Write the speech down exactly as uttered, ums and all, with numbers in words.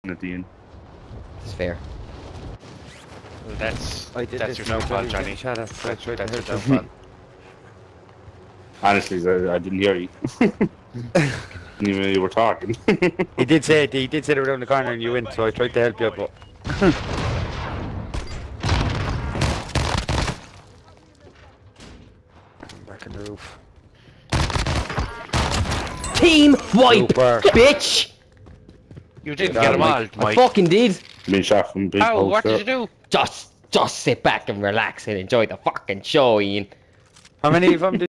at the end. It's fair. Well, that's I did that's this your downfall, very Johnny. shut up. That's, That's right, that's your that's downfall. Honestly, I, I didn't hear you. Didn't even know you were talking. He did say it. He did say they were down the corner and you went, so I tried to help you, but. Back in the roof. Team wipe, Super. bitch! You didn't Yeah, get them Mike. all, I Mike. fucking did. Been shot from big How? house What there. did you do? Just, just sit back and relax and enjoy the fucking show, Ian. How many of them did